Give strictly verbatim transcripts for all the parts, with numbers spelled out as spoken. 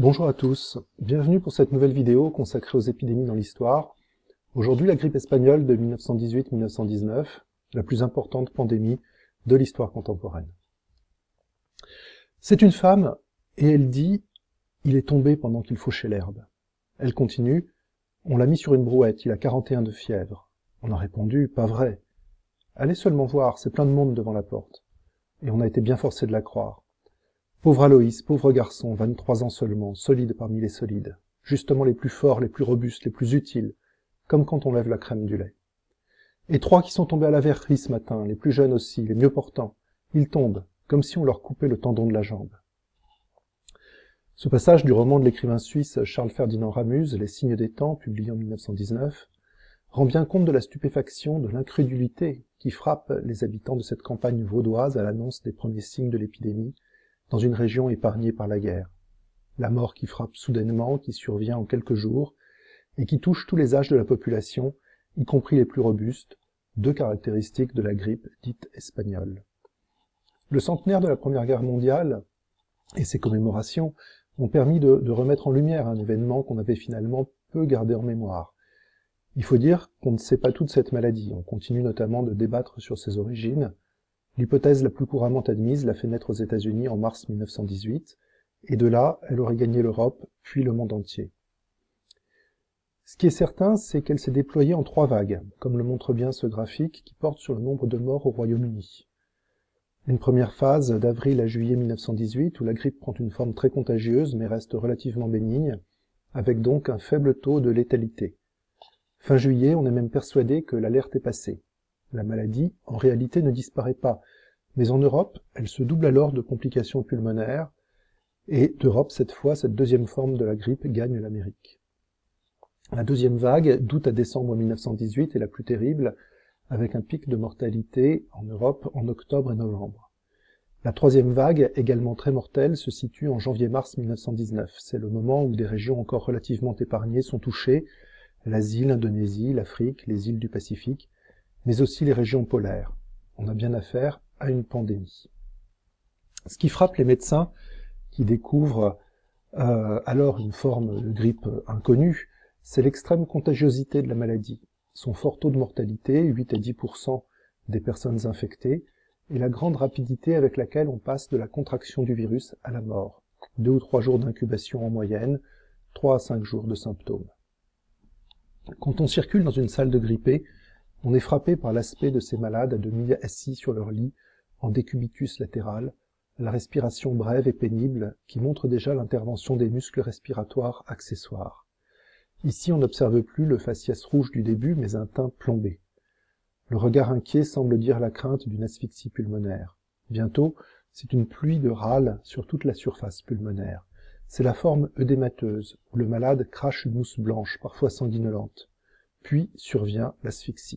Bonjour à tous, bienvenue pour cette nouvelle vidéo consacrée aux épidémies dans l'histoire. Aujourd'hui, la grippe espagnole de mille neuf cent dix-huit à mille neuf cent dix-neuf, la plus importante pandémie de l'histoire contemporaine. C'est une femme, et elle dit « il est tombé pendant qu'il fauchait l'herbe ». Elle continue « on l'a mis sur une brouette, il a quarante et un de fièvre ». On a répondu « pas vrai ». Allez seulement voir, c'est plein de monde devant la porte. Et on a été bien forcé de la croire. Pauvre Aloïs, pauvre garçon, vingt-trois ans seulement, solide parmi les solides, justement les plus forts, les plus robustes, les plus utiles, comme quand on lève la crème du lait. Et trois qui sont tombés à la verrerie ce matin, les plus jeunes aussi, les mieux portants, ils tombent, comme si on leur coupait le tendon de la jambe. Ce passage du roman de l'écrivain suisse Charles Ferdinand Ramuz, Les signes des temps, publié en mille neuf cent dix-neuf, rend bien compte de la stupéfaction, de l'incrédulité qui frappe les habitants de cette campagne vaudoise à l'annonce des premiers signes de l'épidémie, dans une région épargnée par la guerre. La mort qui frappe soudainement, qui survient en quelques jours, et qui touche tous les âges de la population, y compris les plus robustes, deux caractéristiques de la grippe dite espagnole. Le centenaire de la Première Guerre mondiale et ses commémorations ont permis de, de remettre en lumière un événement qu'on avait finalement peu gardé en mémoire. Il faut dire qu'on ne sait pas toute cette maladie, on continue notamment de débattre sur ses origines. L'hypothèse la plus couramment admise l'a fait naître aux États-Unis en mars mille neuf cent dix-huit, et de là, elle aurait gagné l'Europe, puis le monde entier. Ce qui est certain, c'est qu'elle s'est déployée en trois vagues, comme le montre bien ce graphique qui porte sur le nombre de morts au Royaume-Uni. Une première phase d'avril à juillet mille neuf cent dix-huit, où la grippe prend une forme très contagieuse mais reste relativement bénigne, avec donc un faible taux de létalité. Fin juillet, on est même persuadé que l'alerte est passée. La maladie, en réalité, ne disparaît pas, mais en Europe, elle se double alors de complications pulmonaires, et d'Europe, cette fois, cette deuxième forme de la grippe gagne l'Amérique. La deuxième vague, d'août à décembre mille neuf cent dix-huit, est la plus terrible, avec un pic de mortalité en Europe en octobre et novembre. La troisième vague, également très mortelle, se situe en janvier-mars mille neuf cent dix-neuf. C'est le moment où des régions encore relativement épargnées sont touchées, l'Asie, l'Indonésie, l'Afrique, les îles du Pacifique, mais aussi les régions polaires. On a bien affaire à une pandémie. Ce qui frappe les médecins, qui découvrent euh, alors une forme de grippe inconnue, c'est l'extrême contagiosité de la maladie, son fort taux de mortalité, huit à dix pour cent des personnes infectées, et la grande rapidité avec laquelle on passe de la contraction du virus à la mort. Deux ou trois jours d'incubation en moyenne, trois à cinq jours de symptômes. Quand on circule dans une salle de grippés, on est frappé par l'aspect de ces malades à demi assis sur leur lit, en décubitus latéral, la respiration brève et pénible qui montre déjà l'intervention des muscles respiratoires accessoires. Ici, on n'observe plus le faciès rouge du début, mais un teint plombé. Le regard inquiet semble dire la crainte d'une asphyxie pulmonaire. Bientôt, c'est une pluie de râles sur toute la surface pulmonaire. C'est la forme œdémateuse, où le malade crache une mousse blanche, parfois sanguinolente. Puis survient l'asphyxie.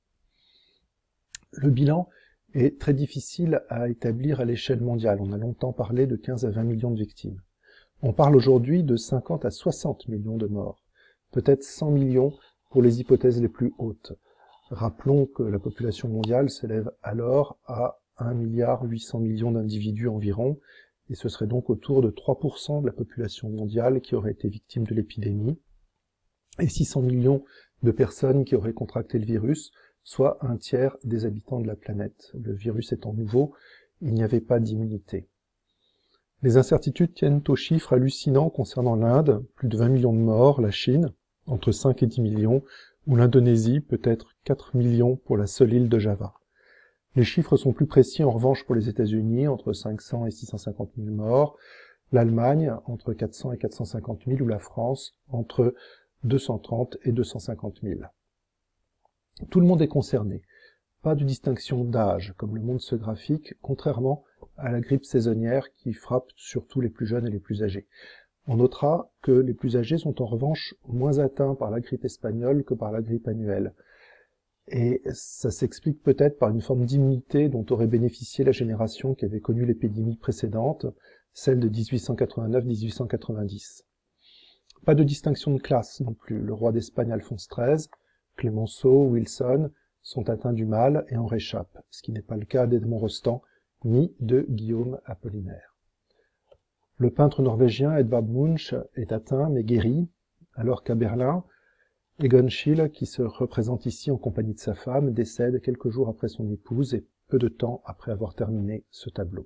Le bilan est très difficile à établir à l'échelle mondiale. On a longtemps parlé de quinze à vingt millions de victimes. On parle aujourd'hui de cinquante à soixante millions de morts, peut-être cent millions pour les hypothèses les plus hautes. Rappelons que la population mondiale s'élève alors à un milliard huit cents millions d'individus environ, et ce serait donc autour de trois pour cent de la population mondiale qui aurait été victime de l'épidémie, et six cents millions de personnes qui auraient contracté le virus, soit un tiers des habitants de la planète. Le virus étant nouveau, il n'y avait pas d'immunité. Les incertitudes tiennent aux chiffres hallucinants concernant l'Inde, plus de vingt millions de morts, la Chine, entre cinq et dix millions, ou l'Indonésie, peut-être quatre millions pour la seule île de Java. Les chiffres sont plus précis en revanche pour les États-Unis, entre cinq cents et six cent cinquante mille morts, l'Allemagne, entre quatre cents et quatre cent cinquante mille, ou la France, entre deux cent trente et deux cent cinquante mille. Tout le monde est concerné. Pas de distinction d'âge, comme le montre ce graphique, contrairement à la grippe saisonnière qui frappe surtout les plus jeunes et les plus âgés. On notera que les plus âgés sont en revanche moins atteints par la grippe espagnole que par la grippe annuelle. Et ça s'explique peut-être par une forme d'immunité dont aurait bénéficié la génération qui avait connu l'épidémie précédente, celle de dix-huit cent quatre-vingt-neuf à dix-huit cent quatre-vingt-dix. Pas de distinction de classe non plus. Le roi d'Espagne Alphonse treize, Clemenceau, Wilson sont atteints du mal et en réchappent, ce qui n'est pas le cas d'Edmond Rostand ni de Guillaume Apollinaire. Le peintre norvégien Edvard Munch est atteint mais guéri, alors qu'à Berlin, Egon Schiele, qui se représente ici en compagnie de sa femme, décède quelques jours après son épouse et peu de temps après avoir terminé ce tableau.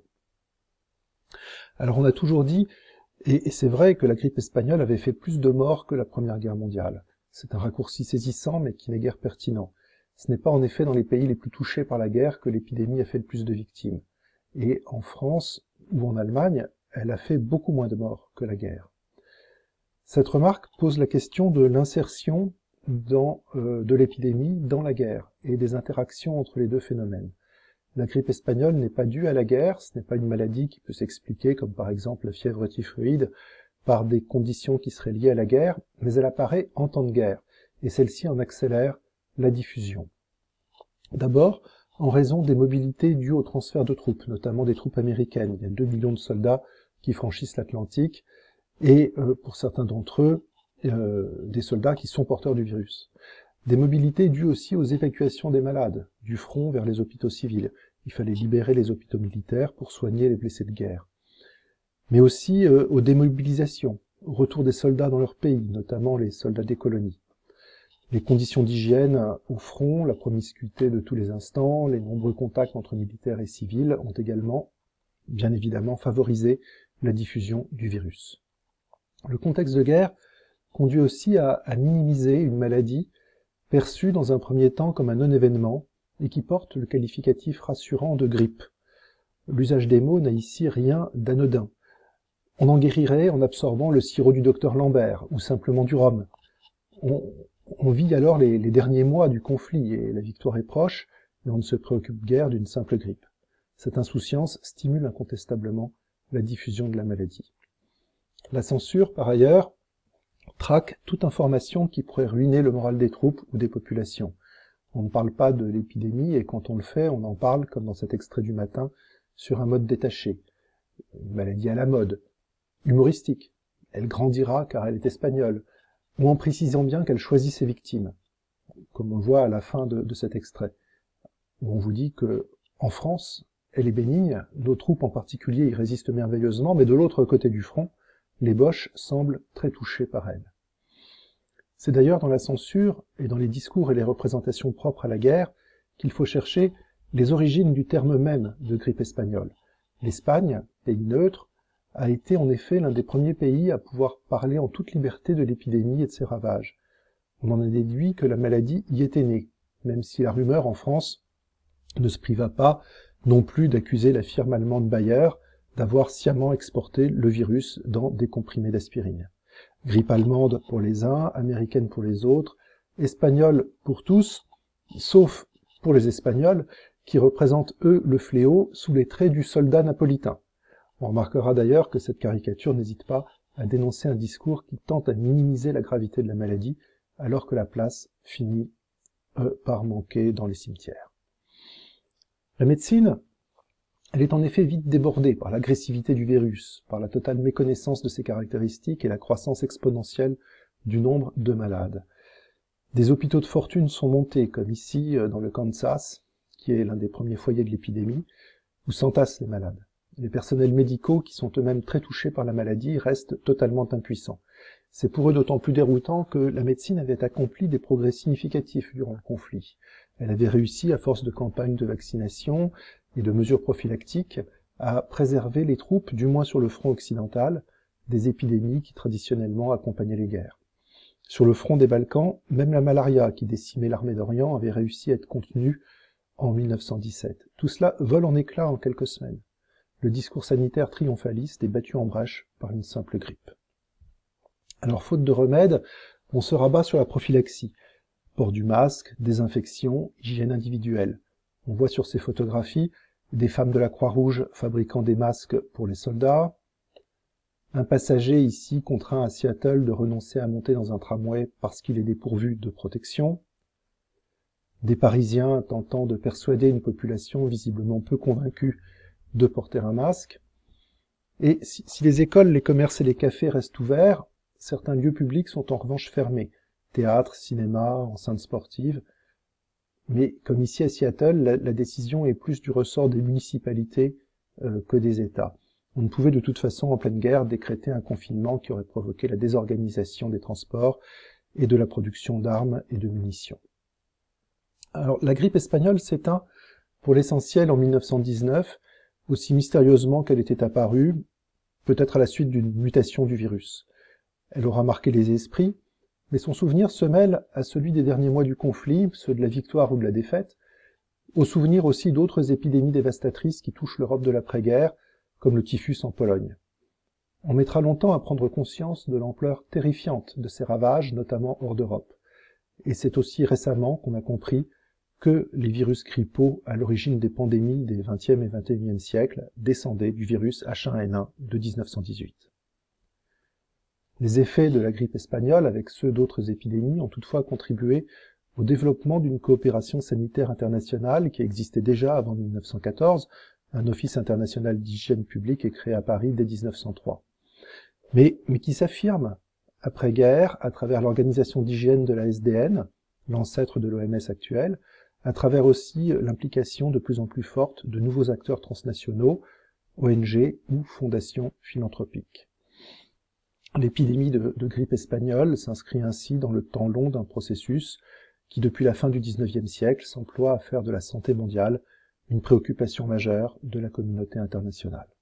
Alors on a toujours dit, et, et c'est vrai, que la grippe espagnole avait fait plus de morts que la Première Guerre mondiale. C'est un raccourci saisissant mais qui n'est guère pertinent. Ce n'est pas en effet dans les pays les plus touchés par la guerre que l'épidémie a fait le plus de victimes. Et en France ou en Allemagne, elle a fait beaucoup moins de morts que la guerre. Cette remarque pose la question de l'insertion dans, euh, de l'épidémie dans la guerre et des interactions entre les deux phénomènes. La grippe espagnole n'est pas due à la guerre, ce n'est pas une maladie qui peut s'expliquer, comme par exemple la fièvre typhoïde, par des conditions qui seraient liées à la guerre, mais elle apparaît en temps de guerre, et celle-ci en accélère la diffusion. D'abord, en raison des mobilités dues au transfert de troupes, notamment des troupes américaines. Il y a deux millions de soldats qui franchissent l'Atlantique, et euh, pour certains d'entre eux, euh, des soldats qui sont porteurs du virus. Des mobilités dues aussi aux évacuations des malades, du front vers les hôpitaux civils. Il fallait libérer les hôpitaux militaires pour soigner les blessés de guerre. Mais aussi euh, aux démobilisations, au retour des soldats dans leur pays, notamment les soldats des colonies. Les conditions d'hygiène au front, la promiscuité de tous les instants, les nombreux contacts entre militaires et civils ont également, bien évidemment, favorisé la diffusion du virus. Le contexte de guerre conduit aussi à, à minimiser une maladie perçue dans un premier temps comme un non-événement et qui porte le qualificatif rassurant de grippe. L'usage des mots n'a ici rien d'anodin. On en guérirait en absorbant le sirop du docteur Lambert ou simplement du rhum. On, on vit alors les, les derniers mois du conflit et la victoire est proche, et on ne se préoccupe guère d'une simple grippe. Cette insouciance stimule incontestablement la diffusion de la maladie. La censure, par ailleurs, traque toute information qui pourrait ruiner le moral des troupes ou des populations. On ne parle pas de l'épidémie et quand on le fait, on en parle, comme dans cet extrait du matin, sur un mode détaché. Une maladie à la mode, humoristique. Elle grandira car elle est espagnole. Ou en précisant bien qu'elle choisit ses victimes, comme on le voit à la fin de, de cet extrait, où on vous dit que en France, elle est bénigne, nos troupes en particulier y résistent merveilleusement, mais de l'autre côté du front, les Boches semblent très touchés par elle. C'est d'ailleurs dans la censure et dans les discours et les représentations propres à la guerre qu'il faut chercher les origines du terme même de grippe espagnole. L'Espagne, pays neutre, a été en effet l'un des premiers pays à pouvoir parler en toute liberté de l'épidémie et de ses ravages. On en a déduit que la maladie y était née, même si la rumeur en France ne se priva pas non plus d'accuser la firme allemande Bayer d'avoir sciemment exporté le virus dans des comprimés d'aspirine. Grippe allemande pour les uns, américaine pour les autres, espagnole pour tous, sauf pour les Espagnols, qui représentent eux le fléau sous les traits du soldat napolitain. On remarquera d'ailleurs que cette caricature n'hésite pas à dénoncer un discours qui tente à minimiser la gravité de la maladie, alors que la place finit euh, par manquer dans les cimetières. La médecine, elle est en effet vite débordée par l'agressivité du virus, par la totale méconnaissance de ses caractéristiques et la croissance exponentielle du nombre de malades. Des hôpitaux de fortune sont montés, comme ici dans le Kansas, qui est l'un des premiers foyers de l'épidémie, où s'entassent les malades. Les personnels médicaux, qui sont eux-mêmes très touchés par la maladie, restent totalement impuissants. C'est pour eux d'autant plus déroutant que la médecine avait accompli des progrès significatifs durant le conflit. Elle avait réussi, à force de campagnes de vaccination et de mesures prophylactiques, à préserver les troupes, du moins sur le front occidental, des épidémies qui traditionnellement accompagnaient les guerres. Sur le front des Balkans, même la malaria qui décimait l'armée d'Orient avait réussi à être contenue en mille neuf cent dix-sept. Tout cela vole en éclats en quelques semaines. Le discours sanitaire triomphaliste est battu en brèche par une simple grippe. Alors, faute de remède, on se rabat sur la prophylaxie. Port du masque, désinfection, hygiène individuelle. On voit sur ces photographies des femmes de la Croix-Rouge fabriquant des masques pour les soldats, un passager ici contraint à Seattle de renoncer à monter dans un tramway parce qu'il est dépourvu de protection, des Parisiens tentant de persuader une population visiblement peu convaincue de porter un masque. Et si, si les écoles, les commerces et les cafés restent ouverts, certains lieux publics sont en revanche fermés. Théâtre, cinéma, enceintes sportives. Mais comme ici à Seattle, la, la décision est plus du ressort des municipalités euh, que des États. On ne pouvait de toute façon, en pleine guerre, décréter un confinement qui aurait provoqué la désorganisation des transports et de la production d'armes et de munitions. Alors, la grippe espagnole s'éteint pour l'essentiel en mille neuf cent dix-neuf, aussi mystérieusement qu'elle était apparue, peut-être à la suite d'une mutation du virus. Elle aura marqué les esprits, mais son souvenir se mêle à celui des derniers mois du conflit, ceux de la victoire ou de la défaite, au souvenir aussi d'autres épidémies dévastatrices qui touchent l'Europe de l'après-guerre, comme le typhus en Pologne. On mettra longtemps à prendre conscience de l'ampleur terrifiante de ces ravages, notamment hors d'Europe. Et c'est aussi récemment qu'on a compris que les virus grippaux, à l'origine des pandémies des vingtième et vingt et unième siècles, descendaient du virus H un N un de mille neuf cent dix-huit. Les effets de la grippe espagnole, avec ceux d'autres épidémies, ont toutefois contribué au développement d'une coopération sanitaire internationale qui existait déjà avant mille neuf cent quatorze. Un office international d'hygiène publique est créé à Paris dès mille neuf cent trois. Mais, mais qui s'affirme après-guerre à travers l'organisation d'hygiène de la S D N, l'ancêtre de l'O M S actuelle, à travers aussi l'implication de plus en plus forte de nouveaux acteurs transnationaux, O N G ou fondations philanthropiques. L'épidémie de, de grippe espagnole s'inscrit ainsi dans le temps long d'un processus qui, depuis la fin du dix-neuvième siècle, s'emploie à faire de la santé mondiale une préoccupation majeure de la communauté internationale.